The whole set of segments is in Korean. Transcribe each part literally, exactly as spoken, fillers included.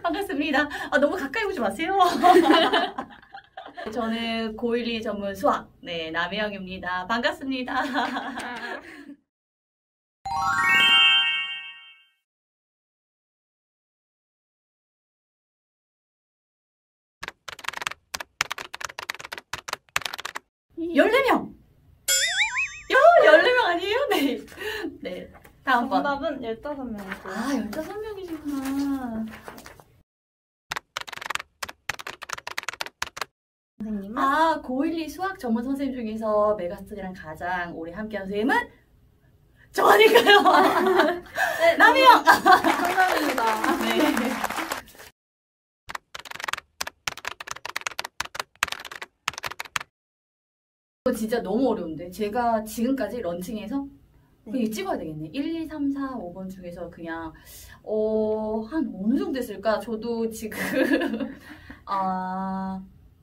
반갑습니다. 아, 너무 가까이 오지 마세요. 저는 고일이 전문 수학, 네, 남혜영입니다. 반갑습니다. 열네 명! 야, 열네 명 아니에요? 네. 네. 다음 번. 정답은 열다섯 명이고요. 아, 열다섯 명이시구나. 선생님은? 아, 고일이 수학 전문 선생님 중에서 메가스터디랑 가장 오래 함께한 선생님은 저 아닐까요? 네, 남혜영! 정답입니다. 네. 이거 진짜 너무 어려운데 제가 지금까지 런칭해서 그냥 네. 찍어야 되겠네. 일, 이, 삼, 사, 오 번 중에서 그냥 어, 한 어느 정도 했을까? 저도 지금 아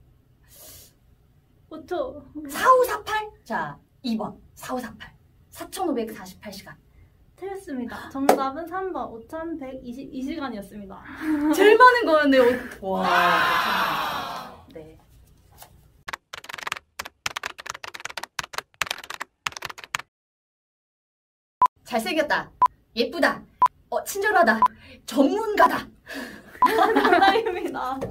오 초. 사오사팔? 자, 이 번 사오사팔 사천오백사십팔 시간. 틀렸습니다. 정답은 삼 번 오천백이십이 시간이었습니다. 제일 많은 거였네요. 와. 네. 잘생겼다. 예쁘다. 어, 친절하다. 전문가다. 정답입니다.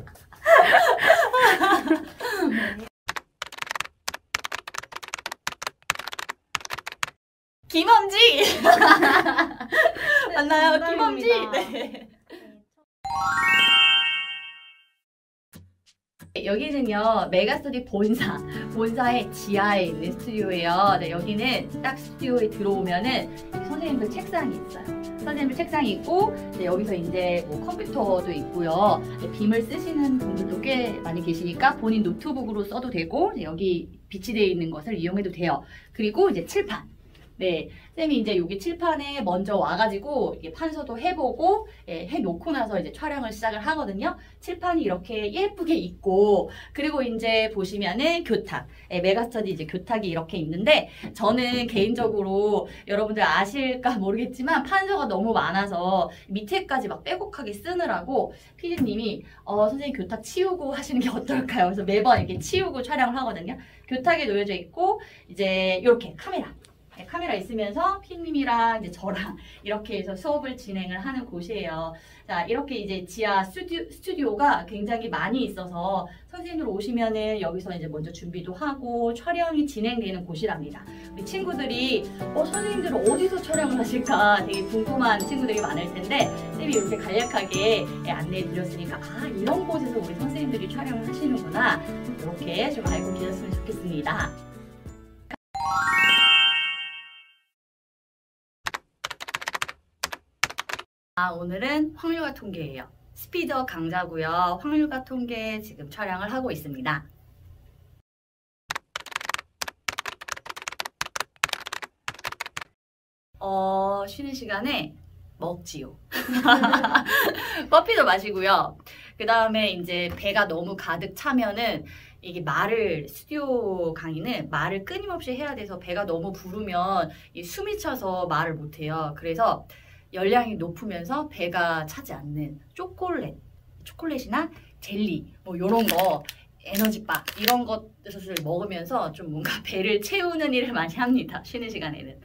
김엄지. 맞나요? 정답입니다. 김엄지. 네. 여기는요, 메가스터디 본사, 본사의 지하에 있는 스튜디오예요. 네, 여기는 딱 스튜디오에 들어오면은 선생님들 책상이 있어요. 선생님들 책상이 있고, 네, 여기서 이제 뭐 컴퓨터도 있고요. 네, 빔을 쓰시는 분들도 꽤 많이 계시니까 본인 노트북으로 써도 되고, 네, 여기 비치되어 있는 것을 이용해도 돼요. 그리고 이제 칠판. 네, 쌤이 이제 여기 칠판에 먼저 와가지고 이게 판서도 해보고 예, 해놓고 나서 이제 촬영을 시작을 하거든요. 칠판이 이렇게 예쁘게 있고 그리고 이제 보시면은 교탁, 예, 메가스터디 이제 교탁이 이렇게 있는데 저는 개인적으로 여러분들 아실까 모르겠지만 판서가 너무 많아서 밑에까지 막 빼곡하게 쓰느라고 피디님이 어, 선생님 교탁 치우고 하시는 게 어떨까요? 그래서 매번 이렇게 치우고 촬영을 하거든요. 교탁에 놓여져 있고 이제 이렇게 카메라. 네, 카메라 있으면서 피디님이랑 이제 저랑 이렇게 해서 수업을 진행을 하는 곳이에요. 자, 이렇게 이제 지하 스튜디오, 스튜디오가 굉장히 많이 있어서 선생님들 오시면은 여기서 이제 먼저 준비도 하고 촬영이 진행되는 곳이랍니다. 우리 친구들이 어, 선생님들은 어디서 촬영을 하실까 되게 궁금한 친구들이 많을 텐데 쌤이 이렇게 간략하게 안내해 드렸으니까 아, 이런 곳에서 우리 선생님들이 촬영을 하시는구나. 이렇게 좀 알고 계셨으면 좋겠습니다. 아, 오늘은 확률과 통계예요. 스피더 강좌고요. 확률과 통계 지금 촬영을 하고 있습니다. 어, 쉬는 시간에 먹지요. 커피도 마시고요. 그 다음에 이제 배가 너무 가득 차면은 이게 말을 스튜디오 강의는 말을 끊임없이 해야 돼서 배가 너무 부르면 이 숨이 차서 말을 못해요. 그래서 열량이 높으면서 배가 차지 않는 초콜릿, 초콜릿이나 젤리 뭐 이런 거 에너지바 이런 것을 먹으면서 좀 뭔가 배를 채우는 일을 많이 합니다. 쉬는 시간에는.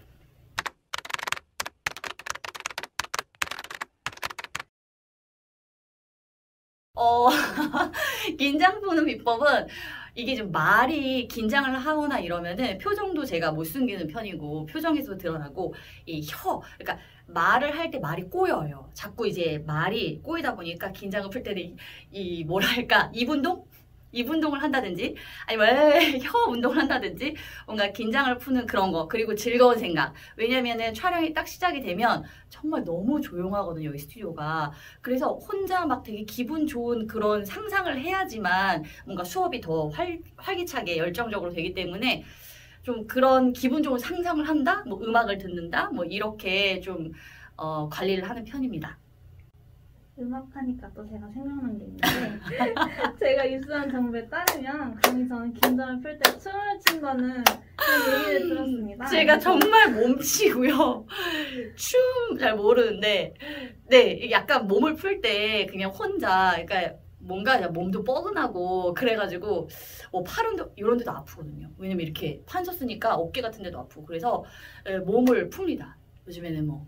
어, 긴장 푸는 비법은 이게 좀 말이 긴장을 하거나 이러면은 표정도 제가 못 숨기는 편이고 표정에서 드러나고 이 혀, 그러니까 말을 할 때 말이 꼬여요. 자꾸 이제 말이 꼬이다 보니까 긴장을 풀 때는 이, 이 뭐랄까 입 운동? 입 운동을 한다든지 아니면 혀 운동을 한다든지 뭔가 긴장을 푸는 그런 거 그리고 즐거운 생각 왜냐면은 촬영이 딱 시작이 되면 정말 너무 조용하거든요 여기 스튜디오가 그래서 혼자 막 되게 기분 좋은 그런 상상을 해야지만 뭔가 수업이 더 활, 활기차게 열정적으로 되기 때문에 좀 그런 기분 좋은 상상을 한다 뭐 음악을 듣는다 뭐 이렇게 좀 어, 관리를 하는 편입니다. 음악 하니까 또 제가 생각난 게 있는데 제가 입수한 정보에 따르면 강희정은 긴장을 풀 때 춤을 춘다는 그런 얘기를 들었습니다. 제가 정말 몸치고요. 춤 잘 모르는데, 네, 약간 몸을 풀 때 그냥 혼자, 그러니까 뭔가 그냥 몸도 뻐근하고 그래가지고 뭐 팔은 이런 데도 아프거든요. 왜냐면 이렇게 판서 쓰니까 어깨 같은 데도 아프고 그래서 몸을 풉니다. 요즘에는 뭐.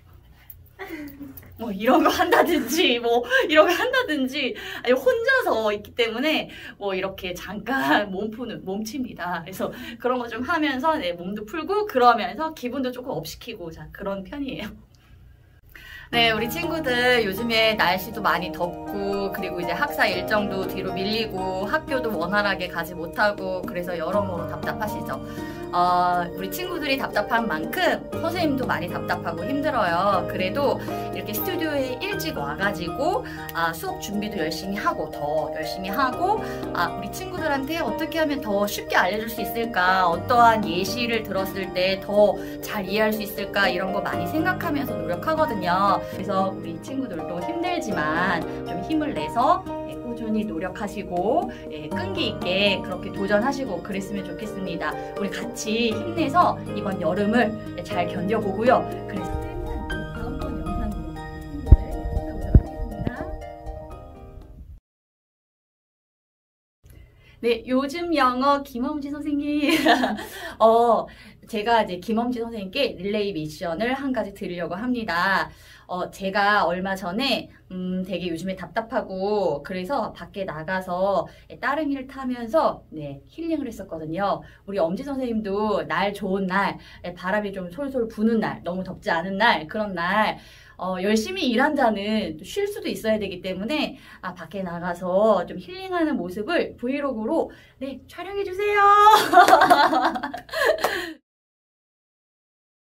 뭐 이런 거 한다든지 뭐 이런 거 한다든지 아니 혼자서 있기 때문에 뭐 이렇게 잠깐 몸 푸는 몸칩니다. 그래서 그런 거 좀 하면서 네, 몸도 풀고 그러면서 기분도 조금 업시키고 자 그런 편이에요. 네, 우리 친구들 요즘에 날씨도 많이 덥고 그리고 이제 학사 일정도 뒤로 밀리고 학교도 원활하게 가지 못하고 그래서 여러모로 답답하시죠. 어, 우리 친구들이 답답한 만큼 선생님도 많이 답답하고 힘들어요. 그래도 이렇게 스튜디오에 일찍 와가지고 아, 수업 준비도 열심히 하고 더 열심히 하고 아, 우리 친구들한테 어떻게 하면 더 쉽게 알려줄 수 있을까, 어떠한 예시를 들었을 때 더 잘 이해할 수 있을까 이런 거 많이 생각하면서 노력하거든요. 그래서 우리 친구들도 힘들지만 좀 힘을 내서 꾸준히 노력하시고 예, 끈기 있게 그렇게 도전하시고 그랬으면 좋겠습니다. 우리 같이 힘내서 이번 여름을 잘 견뎌보고요. 그래서 다음번 영상으로 친구들 찾아오도록 하겠습니다. 네, 요즘 영어 김엄지 선생님. 어, 제가 이제 김엄지 선생님께 릴레이 미션을 한 가지 드리려고 합니다. 어, 제가 얼마 전에 음, 되게 요즘에 답답하고 그래서 밖에 나가서 따릉이를 타면서 네, 힐링을 했었거든요. 우리 엄지 선생님도 날 좋은 날, 바람이 좀 솔솔 부는 날, 너무 덥지 않은 날, 그런 날 어, 열심히 일한 자는 쉴 수도 있어야 되기 때문에 아, 밖에 나가서 좀 힐링하는 모습을 브이로그로 네, 촬영해 주세요.